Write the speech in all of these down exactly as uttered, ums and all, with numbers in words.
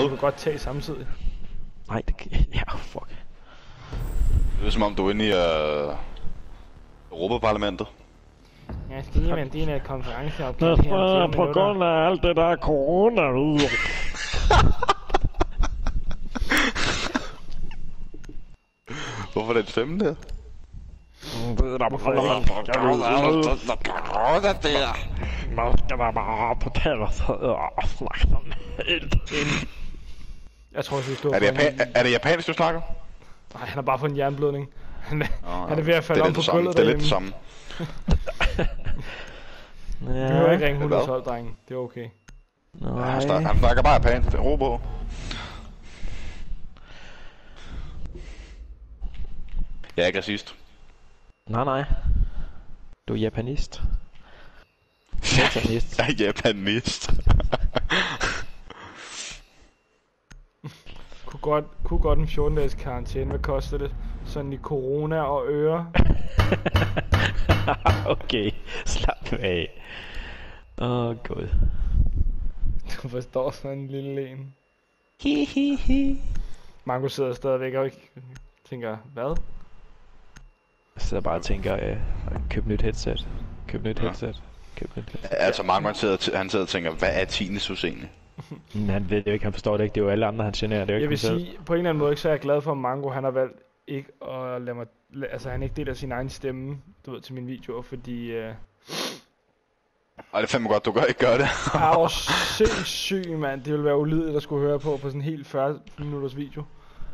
Det kan du godt tage samtidig. Nej, det kan... Ja, fuck. Det er som om du er inde i uh, Europaparlamentet. Ja, jeg skal lige med en del af konferenceopgaven Det her om er fire på minutter. grund af alt det der corona ude. Hvorfor er det en stemme der? Det er der på grund af der. Man skal da bare på talerstolen og snakke sådan helt ind. Jeg tror, jeg skal Er det, Japan er det japansk, du snakker? Nej, han har bare fået en jernblødning. Han er, Oh, han er ved at falde om om på samme. gulvet Det er lidt derhjemme. det samme. Du behøver ikke ringe Ja. et et to, drenge. Det er okay. Nej. Han snakker, han snakker bare japansk. Ro på. Jeg er ikke racist. Nej, nej. Du er japanist. Satanist. Jeg er japanist. Kunne godt, kunne godt en fjorten dages karantæne. Hvad koster det? Sådan i corona og øre. Okay, slap af. Åh, oh, god. Du forstår sådan en lille en. Hi, hi, hi. Mango sidder stadigvæk og ikke tænker, hvad? Jeg sidder bare og tænker, øh, køb nyt headset. Køb nyt Ja. headset. Køb nyt headset. Altså, mange man sidder, han sidder og tænker, hvad er tinnitus egentlig? Men han ved det jo ikke, han forstår det ikke. Det er jo alle andre, han generer. Det er jo ikke Jeg vil ham selv. sige, på en eller anden måde, så er jeg glad for, at Mango han har valgt ikke at lade mig... Altså, han ikke deler sin egen stemme, du ved, til mine videoer, fordi... Øh, Ej, det er fandme godt, du gør ikke gør det. jeg er jo sindssyg, mand. Det ville være ulideligt at skulle høre på på sådan en helt fyrre minutters video.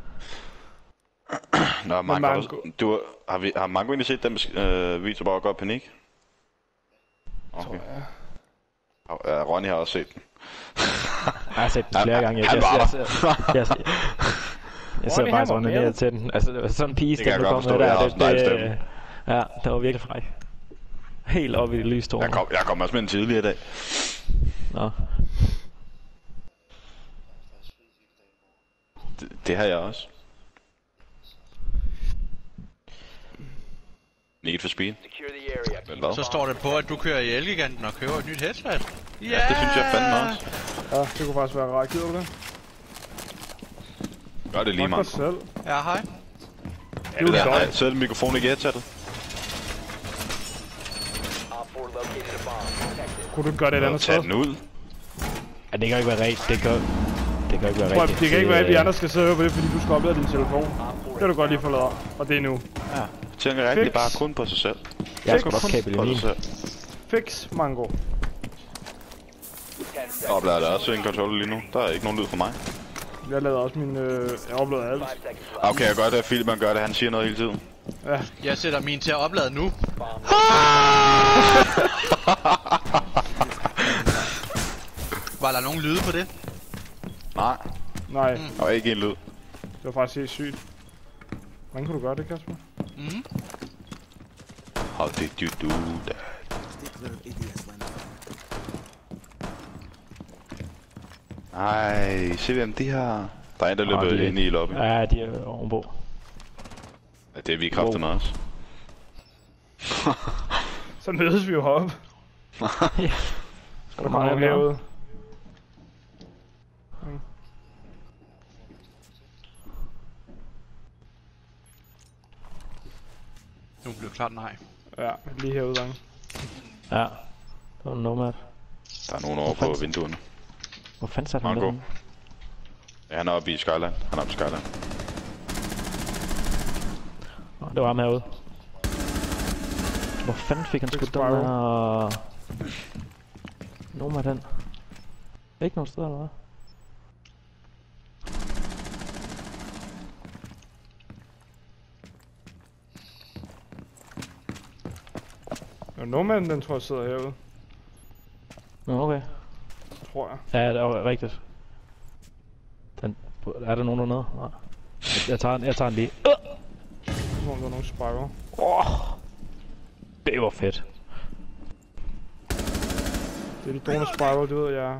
Nå, Mark, Mango- har, du, du, har, vi, har Mango egentlig set den øh, video, hvor jeg går panik? Okay. Tror jeg. Øh. Ja, Ronny har også set den. Jeg har set den flere gange. Jeg, Han jeg, var jeg, der. jeg, jeg, jeg, jeg sidder Ronny, faktisk han var under med. ned til den. Altså, det var sådan en pige, Det kan jeg der godt kom forstå, med jeg har der. også en dejlig stemme. Ja, det var virkelig fræk. Helt op i det lystårn. Jeg kom, jeg kom også med en tidligere i dag. Nå. Det, det har jeg også. Need for speed. Men hvad? Så står det på, at du kører i Elgiganten og køber et nyt headset. Ja, Ja, det synes jeg fandme også. Ja, det kunne faktisk være rart. Gider du det? Gør det lige, Fuck dig Mark. selv. Ja, hej. Ja, det der, nej, sæt mikrofonen i headsetet. Kunne du ikke gøre det et andet Tag sted? den ud. Ja, det kan ikke være rigtigt. Det kan, det kan ikke være Prøv, rigtigt. det kan ikke være, at vi andre skal sidde og høre på det, fordi du skal oplade din telefon. Det kan du godt lige forlade, og det er nu. Ja. Tænker rigtig Fix. bare kun på sig selv. Jeg skal nok Fix. kabel i På min. sig selv. Fix, Mango. Oplader der også en controller lige nu. Der er ikke nogen lyd for mig. Jeg lavede også min... Øh, jeg oplevede alt. Okay, jeg gør det, at Filman gør det. Han siger noget hele tiden. Ja. Jeg sætter min til at oplade nu. Var der nogen lyde på det? Nej, Nej, der var ikke en lyd. det var faktisk helt sygt. Hvordan kunne du gøre det, Kasper? Mhm. How did you do that? Ej, se hvem de har. Der er en, der Nå, løber de- ind i lobby. Ja, de er ovenpå. Ja, det er vi kræfter med os. Så mødes vi jo heroppe. Ja. Skal du komme herude? Nu blev klart nej. Ja, lige herude, drenge. Ja. Det var en nomad. Der er nogen over på vinduerne. Hvor fanden satte han Marco. den? Ja, han er oppe i Skyland. Han er oppe i Skyland. Nå, det var ham herude. Hvor fanden fik han skudt den Sparrow. der... Nomad den? Ikke nogen steder, eller hvad? Ja, Nomanden, den tror jeg sidder herude. Nå, okay. Tror jeg. Ja, det er rigtigt. Den, er der nogen dernede? Nej. Jeg, jeg, tager den, jeg tager den lige. Jeg tror, der er nogle spiral. Oh, det var fedt. Det er de drone spiral, du ved, jeg...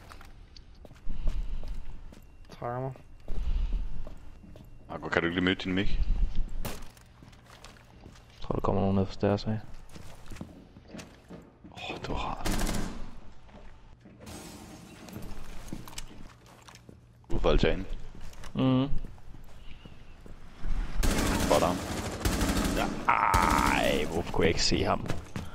Trækker mig. Marco, kan du ikke lige møde din mic? Jeg tror, der kommer nogen ned fra stairs af. Åh, oh, det var rart. Uh. ude på altanen. Mhm. Spot ham. Ej, hvorfor kunne jeg ikke se ham?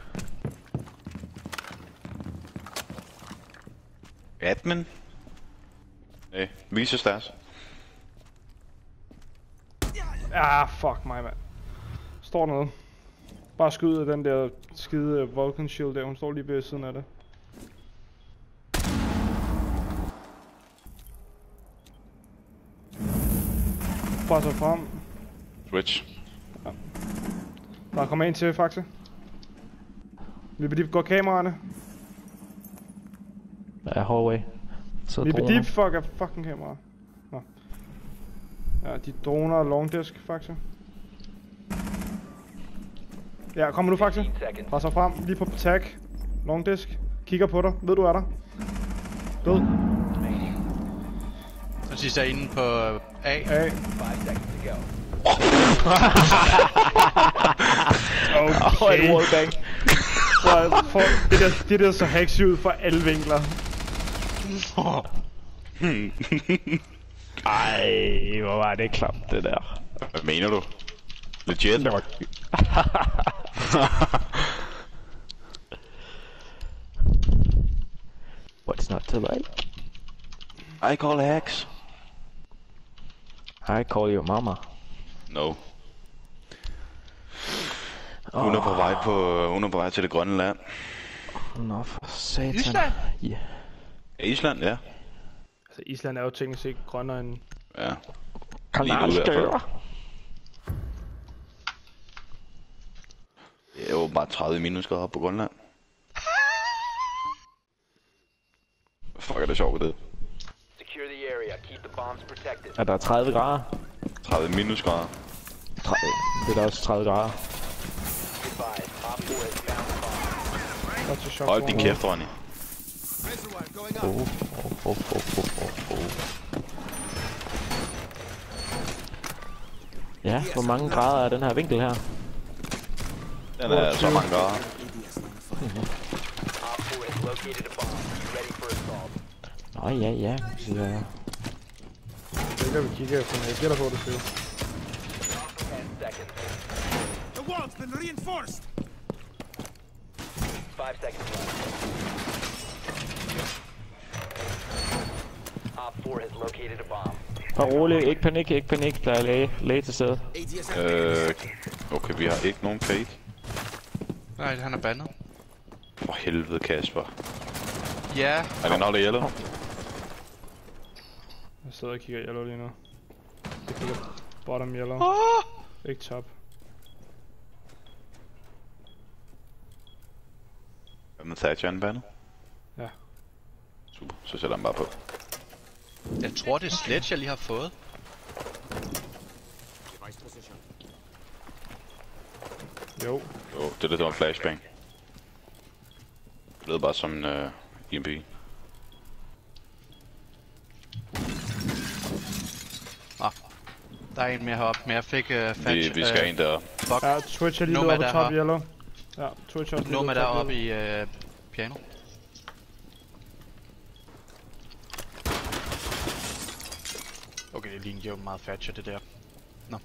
Admin? Nej, viser stærkt. Ah, fuck mig, mand. Står noget. Bare skyd af den der skide Vulcan Shield der. Hun står lige ved siden af det. Bare så frem. Switch. Der kommer en til, faktisk. Lige går kameraerne. Ja, hallway. Så Lige droner. deep fuck er fucking kamera. Nå. Ja, de droner long disk, faktisk. Ja, kommer du faktisk? Bare så frem, lige på tag. Long disk. Kigger på dig. Ved du er der? Død. Den sidste er inde på A. A. Okay. Et wallbang. For, for, det, der, det der så hacks ud fra alle vinkler. Ej, hvor var det klamt, det der. Hvad mener du? Legit? Det var... What's not to like? I call hacks. I call your mama. No. Hun er på vej på, hun er på vej til det grønne land. Nå for satan. Island? Ja. Island, ja. Altså, Island er jo teknisk set grønnere end... Ja. Kanalstøver. Det er jo bare tredive minusgrader på Grønland. Fuck er det sjovt ved det? Er der tredive grader? tredive minusgrader. tredive. Det er da også tredive grader. Hold din kæft, Ronny. Oh, oh, oh, oh, oh, oh. Ja, hvor mange grader er den her vinkel her? Den er så mange grader. Nå ja, ja. ja. Det kan vi kigge efter, men jeg gætter på det selv. The wall's been reinforced. Five seconds left. Op four has located a bomb. Og rolig, ikke panik, ikke panik. Der er læge, læge til stedet. Øh, okay, vi har ikke nogen fade. Nej, han er bandet. For helvede, Kasper. Ja. Er det noget, der gælder? Jeg sidder og kigger yellow lige nu. Jeg kigger bottom yellow. Oh! Ikke top. Hvad med Thatcher bandet? Ja. Super, så sætter han bare på. Jeg tror, det er Sledge, jeg lige har fået. Jo. Jo, det der, det var en flashbang. Det lød bare som en uh, E M P. Ah, der er en mere heroppe, men jeg fik uh, fat. Vi, vi skal uh, ind der. Fuck. Ja, Twitch er lige Nomad oppe på er top her. yellow. Ja, Twitch er også lige Nomad på er top oppe yellow. i uh, piano. Okay, det ligner jo meget Thatcher, det der. Nå.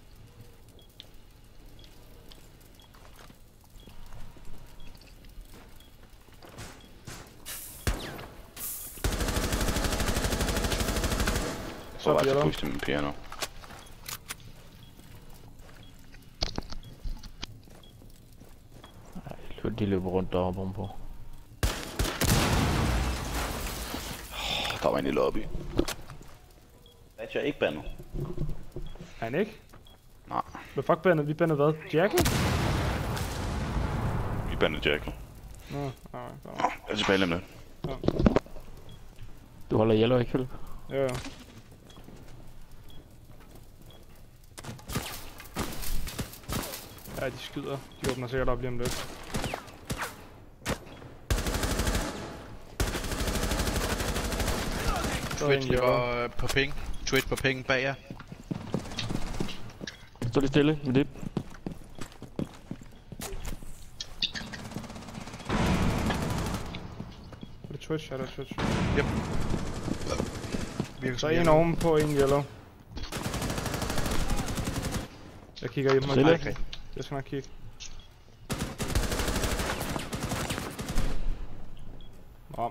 Så var Top jeg til yellow. push til min piano. Ej, de løber rundt deroppe ovenpå. Oh, der var en i lobby. Thatcher er ikke bandet. Er han ikke? Nej, Hvad fuck bandet? Vi bandet hvad? Jackie? vi bandet Jack. Nå, nej, nej. Jeg er tilbage lige om lidt. Du holder yellow, ikke Philip? Ja, ja. Ja, de skyder. De åbner sikkert op lige om lidt. Twitch går uh, på ping. Twitch på ping bag jer. Stå lige stille med det. Er det Twitch? Ja, det er Twitch. Yep. virker Så som en yellow. oven på en yellow. Jeg kigger i dem. Stille. Okay. Jeg skal nok kigge. Om.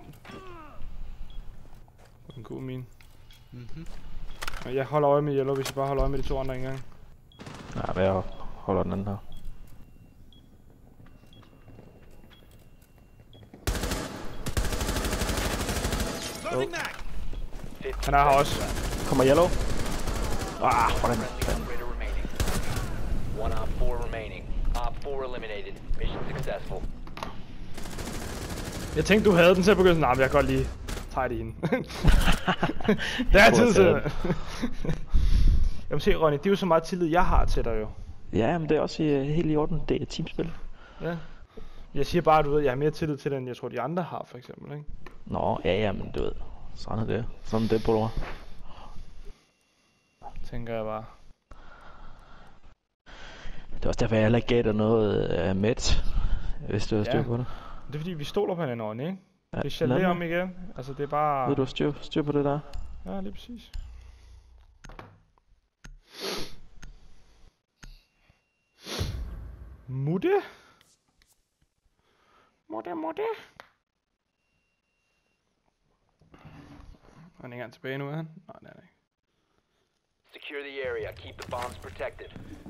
En god min. Mhm. Jeg holder øje med yellow, hvis jeg bare holder øje med de to andre engang. Nej, men jeg holder den anden her. Loading mag. Han er her også. Kommer yellow. Ah, hvordan? Operator remaining. One op four remaining. Op four eliminated. Mission successful. Jeg tænkte, du havde den til at begynde. Nej, men jeg kan godt lige tage det hende. Det er tid til. Jamen se, Ronny, det er jo så meget tillid, jeg har til dig jo. Ja, men det er også i, helt i orden. Det er et teamspil. Ja. Jeg siger bare, du ved, jeg har mere tillid til dig, end jeg tror, de andre har, for eksempel, ikke? Nå, ja, ja, men du ved. Sådan er det. Sådan er det, bror. Tænker jeg bare. Det er også derfor, jeg heller ikke gav dig noget uh, med, hvis du har styr Ja. på det. Det er fordi, vi stoler på hinanden, Ronny, ikke? Ja, Det er gelé om igen. Altså, det er bare... Ved du styr, styr på det der? Ja, lige præcis. Mutte? Mutte, mutte? Er han ikke engang tilbage nu, er han? Nej, det er han ikke. Secure the area. Keep the bombs protected.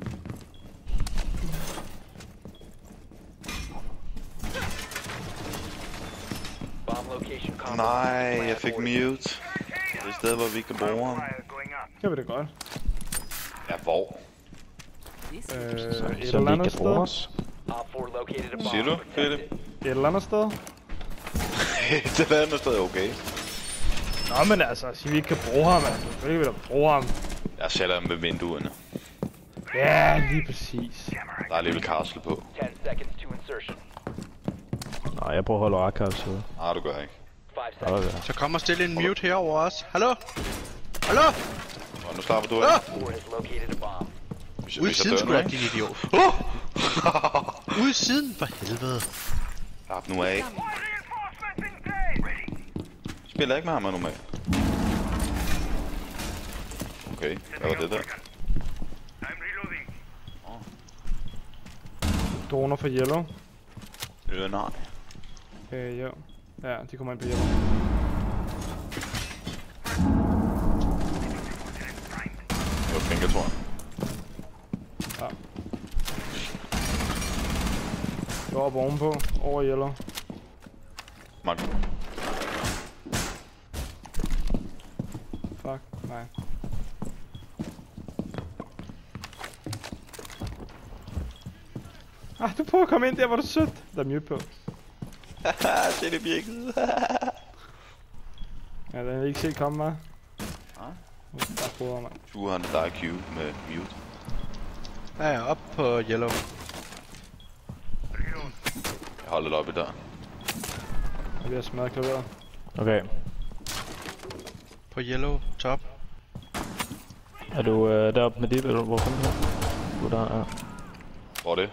Bomb location compromised. Nej, Plan jeg fik order. mute. Det er et sted, hvor vi ikke kan bruge ham. Jeg ved det godt. Ja, hvor? Øh, Så, et så vi eller ikke andet kan bruge sted. os. Op four located a bomb. Siger du, Philip? Et eller andet sted. Det er andet sted okay. Nå, men altså, siger vi ikke kan bruge ham, altså. Selvfølgelig vil der bruge ham. Jeg sætter dem ved vinduerne. Ja, lige præcis. Der er alligevel castle på. ten seconds to insertion. Nej, jeg prøver at holde archives ude. Nej, du gør ikke. Five Der er seconds. det. Så kom og stille en mute herover også. Hallo? Hallo? Og nu slapper du Ah! af. Four has located a bomb. Hvis, Ude i hvis jeg siden dør sgu nu, da, ikke? din idiot. Uh! Ude i siden, for helvede. Slap nu af. Spiller ikke med ham normalt. Okay, hvad var det der? Droner for yellow. Øh, nej. Øh, jo. Ja, de kommer ind på yellow. Det var Finker, tror jeg. Ja. Det var op ovenpå. Over yellow. Mark. Fuck, nej. Ah, du prøver at komme ind der, hvor du er sødt. Der er mute på. Haha, se det virket. Ja, den har ikke set komme, hva'? Nej. Der prøver man. Du har en dig Q med mute. Ja, ja, op på yellow. Jeg holder lidt oppe der. Jeg er ved at smadre klaveret. Okay. På yellow, top. Er du øh, deroppe med dit, eller hvor kommer du her? Du er der, ja. Hvor er det?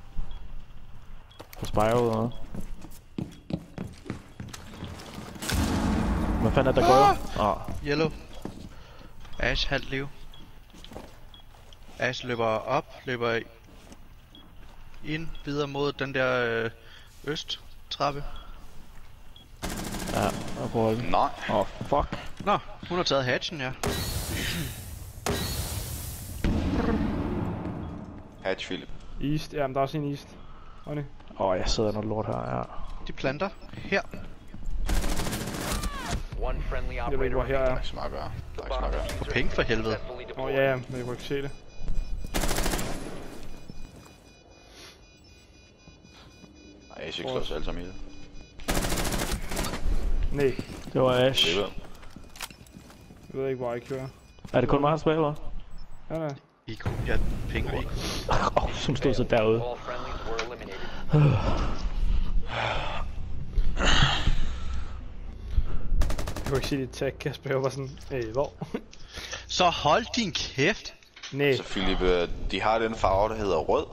På Spire eller noget. Hvad fanden er der går? Åh, oh, Yellow. Ash halvt liv. Ash løber op, løber ind videre mod den der øh, øst-trappe. ja, jeg prøver at holde den. Nej. Åh, oh, fuck. Nå, hun har taget hatchen, ja. Hatch, Philip. East, ja, men der er også en east. Ronny. Åh, oh, jeg sidder noget lort her, ja. De planter her. One friendly Jeg ved ikke, hvor operator her Der er er. ikke så meget at gøre. Der er The ikke så meget at bomb gøre. Få penge for helvede. successfully Åh, deployed. ja, ja, men jeg kunne ikke se det. Nej, Ace slår os alle sammen ihjel. Nej, Det var Ash. Det er vel. jeg ved ikke, hvor I Q er. Er det kun mig, der tilbage, eller? Ja, ja. I kunne, ja, penge og I kunne. Åh, oh, som stod så derude. All friendlies were eliminated. Jeg kunne ikke se dit tag, Kasper. Jeg var sådan, øh, hvor? Så hold din kæft. Nej, Så Philip, øh, de har den farve, der hedder rød.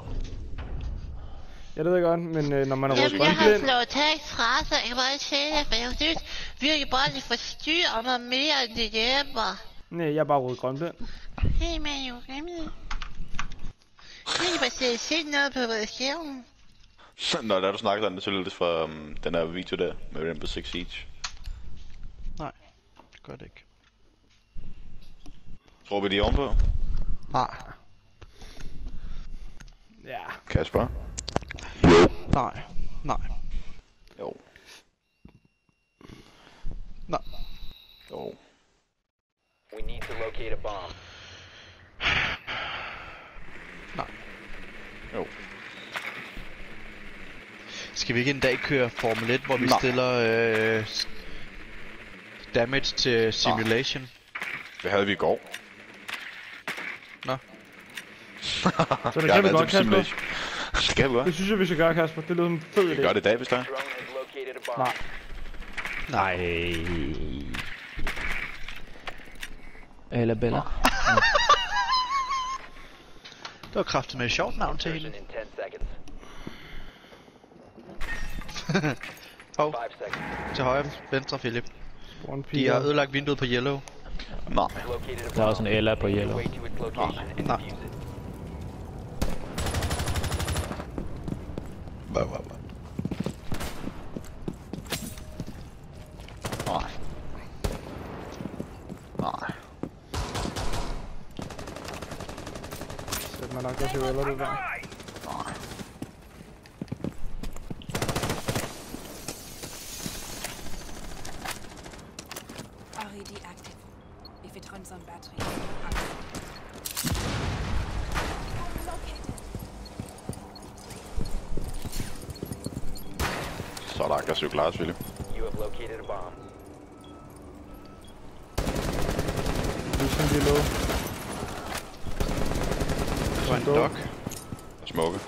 jeg ved det godt, men øh, når man er rød Jamen, jeg har grønblind... slået tag fra, så jeg kan bare ikke se det, for jeg synes, Vil I bare lige forstyrre mig mere, end det hjælper? Nej, jeg er bare rød grønblind. Hey, man, jo glemte. Kan I bare se, se noget på vores skærm? Nå, da du snakkede om det, så lød det fra um, den her video der med Rainbow Six Siege. Nej, det gør det ikke. Tror vi de er ovenpå? Nej. Ja. Kasper? Nej. Nej. Jo. Nej. Jo. We need to locate a bomb. Nej. Jo. Skal vi ikke en dag køre Formel et, hvor vi Nå. stiller øh, damage til simulation? Det havde vi i går. Nå. Så det Jeg kan vi har godt, altid Kasper. simulation. Det kan vi godt. Det synes jeg, vi skal gøre, Kasper. Det lyder som en fed Vi idé. gør det i dag, hvis der er. Drone has located a bomb. Nej. Nej. Eller Bella. Det var kraftigt med et sjovt navn til Insertion hende. in ten seconds. Hov, Five seconds. til højre, venstre, Philip. One De har ødelagt vinduet på yellow. Nej. Located a bomb. Der er også en Ella på Make your yellow. way to its location and nej. defuse it. Wow, wow, wow. Nej. Nej. Sæt mig nok også i eller det der. Nej. R E D active. If it runs on battery. Så er der aggressiv klar, Philip. You have located a bomb. Ligesom de lå. Det var en dog. Smukke.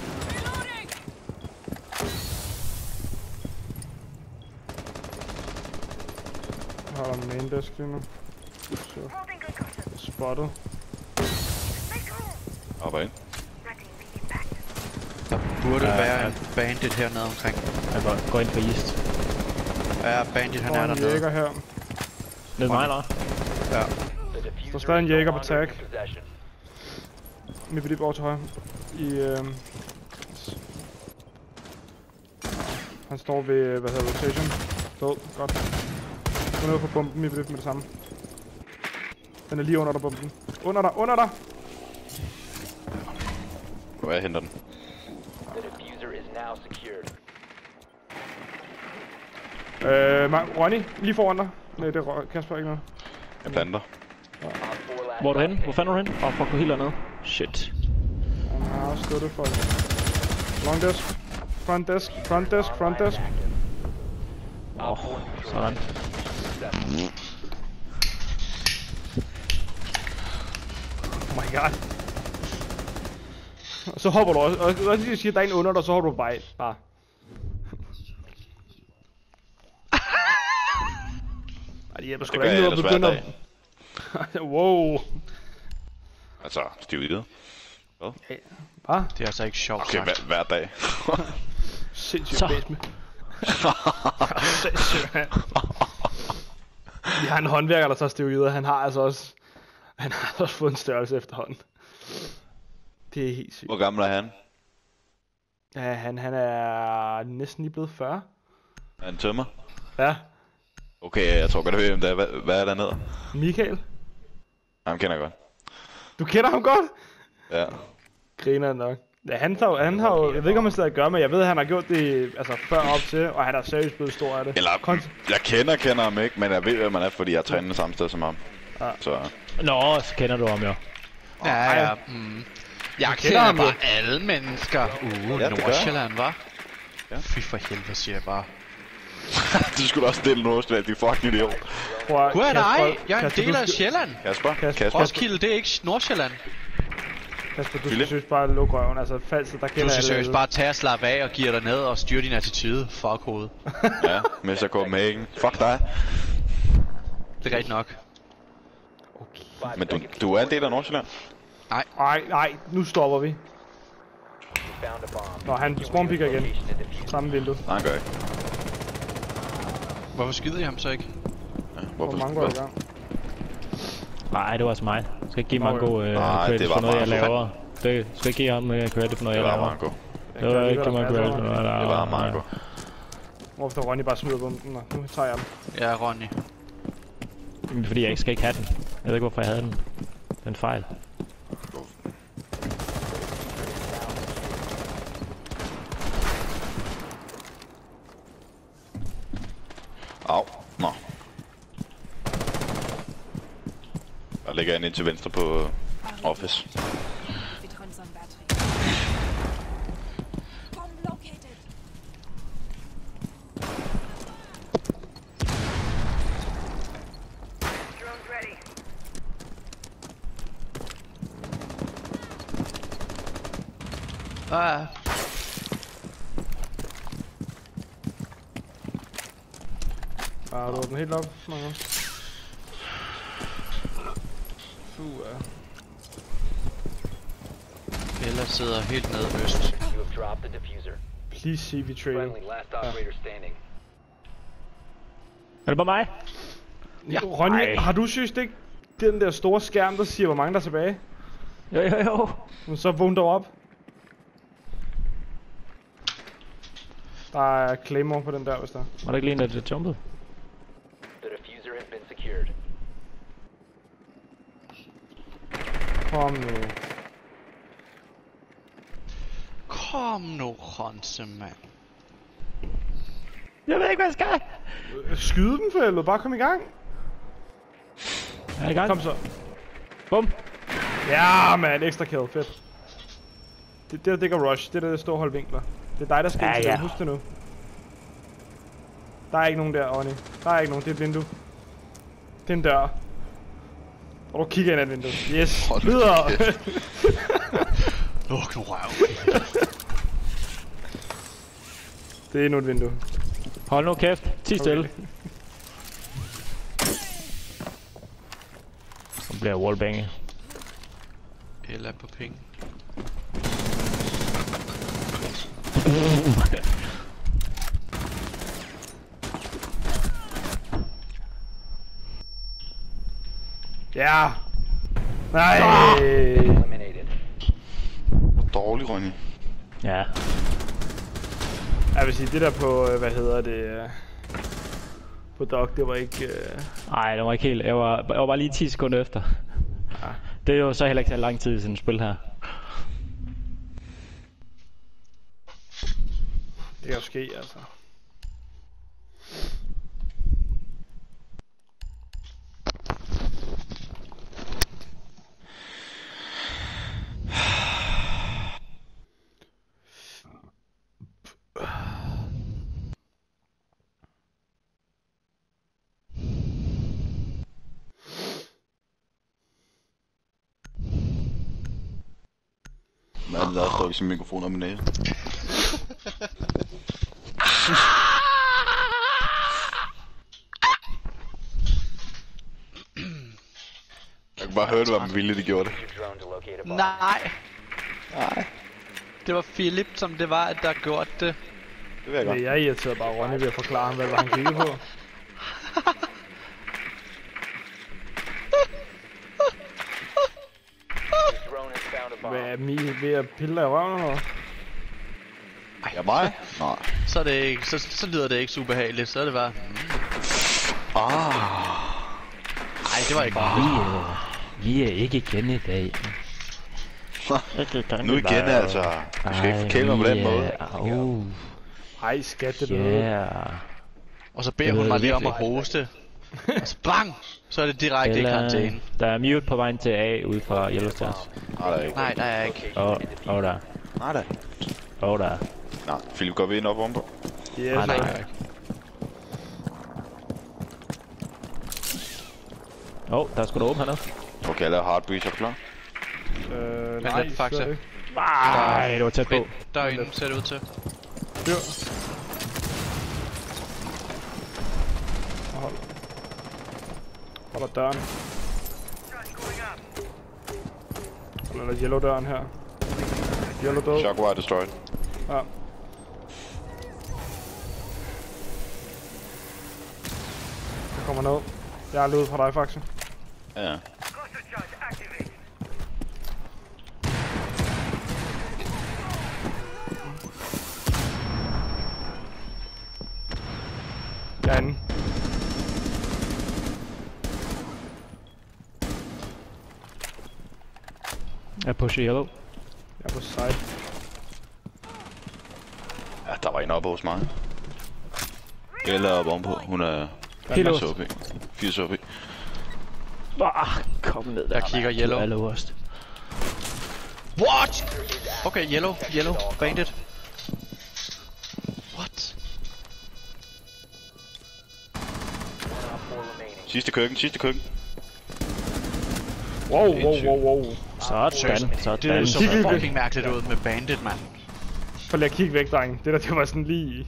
Jeg har der main desk lige nu. Så. Spottet. Hopper ind. Der burde Ja, være ja. en bandit hernede omkring. Jeg går, går ind på East. Ja, bandit han Der er er en dernede. jæger her. Ned mig, eller? Ja. The diffuser stadig en is no jæger på longer in tag. possession. Mit blip over til højre. I, øhm... Han står ved, hvad hedder rotation. Død, godt. Gå ned på bomben, mit blip med det samme. Den er lige under dig, bomben. Under dig, under dig! Nu er jeg henter den. The diffuser is now secured. Øh, Ma- Ronny, lige foran dig. Nej, det er Ro- Kasper, ikke noget. Jeg planter. Op four last Hvor er du henne? stop Hvor fanden er du henne? Åh, oh, fuck, du helt dernede. Shit. Han har også støttet for det. Long desk. Front desk, front desk, front desk. Åh, oh, sådan. Oh my god. Og så hopper du også. Og også lige siger, at der er en under dig, så hopper du bare ind. Bare. Ej, det hjælper sgu Det da gør ikke jeg noget at ellers hver begynde at... Wow. Altså, stividet. Hvad? Det er altså ikke sjovt Okay, sagt. hver, hver dag. Sindssygt Så. bæs med. Sindssygt, mand. Vi har en håndværker, der tager steroider. Han har altså også... Han har også fået en størrelse efterhånden. Det er helt sygt. Hvor gammel er han? Ja, han, han er næsten lige blevet fyrre. Er han tømmer? Ja. Okay, jeg tror godt, jeg ved, hvem det er. Hvad, hvad er der nede? Michael. Ham kender jeg godt. Du kender ham godt? Ja. Griner nok. Ja, han, tager, han har jo... Jeg ved ikke, om han stadig gør, men jeg ved, at han har gjort det altså, før op til. Og han er seriøst blevet stor af det. Eller, Kont- jeg kender, kender ham ikke, men jeg ved, hvem han er, fordi jeg træner det samme sted som ham. Ja. Så, Nå, så kender du ham jo. Ja, ja. Mm. Jeg kender kender ham bare jo. alle mennesker. Uh, Ja, det gør Nordsjælland, hva'? Ja. Fy for helvede, siger jeg bare. du skulle også dele Nordsjælland, de fucking idiot. Prøv at- Gud er Kasper- dig! Jeg er en Kasper, del du af skal- Sjælland. Kasper? Kasper. Kasper? Roskilde, det er ikke Nordsjælland. Kasper, du skal Philip? seriøst bare lukke røven. Altså, falset, der kender Du skal alle- seriøst bare tage og slappe af og give dig ned og styre din attitude. Fuck hovedet. Ja, mister Copenhagen. Fuck dig. Det er rigtigt nok. Five Men du, seconds. du er en del af Nordsjælland? Nej, nej, nu stopper vi. You found a bomb. Nå, han spawnpicker igen. Samme vindue. Nej, han gør ikke. Hvorfor skyder I ham så ikke? Ja, Hvor hvorfor? mange går i gang? Nej, det var altså mig. Jeg skal ikke give Mango øh, Nej, credit det var for noget, jeg Mango. laver. Det skal ikke give ham øh, credit for noget, Det jeg var laver. Mango. Det var ikke give mig credit for noget, jeg laver. Det var Mango. Hvorfor Ronny bare smider bomben? Nå, nu tager jeg den. Ja, Ronny. Men fordi jeg ikke skal ikke have den. Jeg ved ikke, hvorfor jeg havde den. Det er en fejl. Au. Nå. Der ligger en ind til venstre på office. If it runs on battery. Bomb located. Drone's ready. Ah, Ah, du den helt op. Nå. Fuh, ja. Bella sidder helt nede øst. You have dropped the diffuser. Please C V trail. Friendly, last operator standing. Er det bare mig? Ja. Ronny, Ej. har du synes ikke den der store skærm, der siger, hvor mange der er tilbage? Jo, jo, jo. Men så vågn dog op. Der er Claymore på den der, hvis der er. Var der ikke lige en, der jumpede? The diffuser has been secured. Kom nu. Kom nu, Ronse, mand. Jeg ved ikke, hvad jeg skal. Øh, Skyd dem for helvede, bare kom i gang. Jeg er i gang. Kom så. Bum. Ja, man, ekstra kill, fedt. Det, det, det går rush, det er der står hold vinkler. Det er dig, der skal Ja, ind til ja. den, husk det nu. Der er ikke nogen der, Ronny. Der er ikke nogen, det er et vindue. Det er en dør. Og du kigger ind ad et vindue. Yes, Hold nu videre! kæft. Luk nu røv. Det er endnu et vindue. Hold nu kæft. Ti stille. Nu bliver jeg wallbanget. Bella på ping. Ja! Nej! Eliminated. Hvor dårlig, Ronny. Ja. Jeg vil sige, det der på, øh, hvad hedder det, øh, på Dog, det var ikke... Øh... Ej, det var ikke helt. Jeg var, jeg var bare lige ti sekunder efter. Ja. Det er jo så heller ikke så lang tid i sådan et spil her. Det kan jo ske, altså. Hvad er det, der står i sin mikrofon om min næse? Jeg kunne bare høre, det var med vilje, de gjorde det. Use your drone to locate a bomb. Nej. Nej. Det var Philip, som det var, at der gjorde det. Det vil jeg godt. Det jeg irriterede bare Ronny ved at forklare ham, hvad det var, han kiggede på. Your drone has found a bomb. Hvad er Mi ved at pille af røven eller noget? Ja, mig? Nej. Så, er det ikke, så, så lyder det ikke super behageligt. Så er det bare... Ah. Nej, det var ikke Vi er, vi er ikke igen i dag. Nu igen altså. Du skal ikke forkæle mig på den måde. Uh, Ej, skat, det er noget. yeah. Og så beder Det hun ved mig jeg lige om at virkelig. hoste. Og så bang! Så er det direkte i Eller, karantæne. der er mute på vejen til A ude fra Yellowstone. Nej, der er ikke. Nej, der er ikke. Åh, åh der. Nej, der. Åh der. Nej, Philip, går vi ind op ovenpå? Yes, Nej, nej. nej. Åh, oh, der skulle du åbne hernede. Okay, jeg laver hard breach, er du klar? Øh, Men nej, lidt fakta. slet ikke. Ej, det var tæt på. Derinde ser det ud til. Fyr. Hold. Holder døren. Eller yellow døren her. Yellow død. Shockwire destroyed. Ja. kommer ned. Jeg er løbet fra dig, Faxe. Ja. Jeg er inde. Jeg pusher yellow. Jeg er på side. Ja, der var en oppe hos mig. Eller oppe ovenpå. Hun er Helt firs O P. firs O P. Ah, kom ned der. Jeg kigger mand. yellow. Du er allerworst. What? Okay, yellow, yellow, bandit. What? One op four remaining. Sidste køkken, sidste køkken. Wow, wow, wow, wow. Sådan, Det sådan. så Kig lige fucking mærkeligt ud med bandit, mand. For lige at kigge væk, dreng. Det der, det var sådan lige...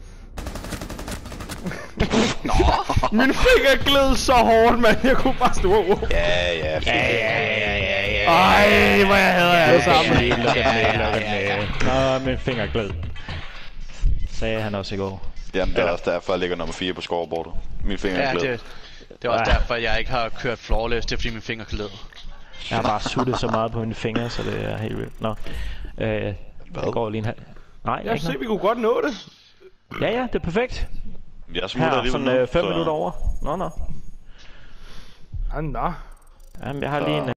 Nå! Min finger gled så hårdt, mand. Jeg kunne bare stå... Wow, wow. Ja, ja, fint. Ej, hvor jeg hader jer alle sammen. Luk den med, luk den med. Nå, min finger glød. Sagde han også i går. Jamen, det er også derfor, jeg ligger nummer fire på scoreboardet. Min finger er Ja, glæd. det, det er også Ja. derfor, jeg ikke har kørt flawless. Det er fordi min finger gled. Jeg har bare suttet så meget på mine fingre, så det er helt vildt. Nå. Øh, det går lige en halv... Nej, Jeg ikke se, noget. vi kunne godt nå det. Ja, ja, det er perfekt. Jeg smutter Her, alligevel sådan nu, øh, fem så- minutter over. Nå, nå. Ah, nå. Jamen, jeg har lige en...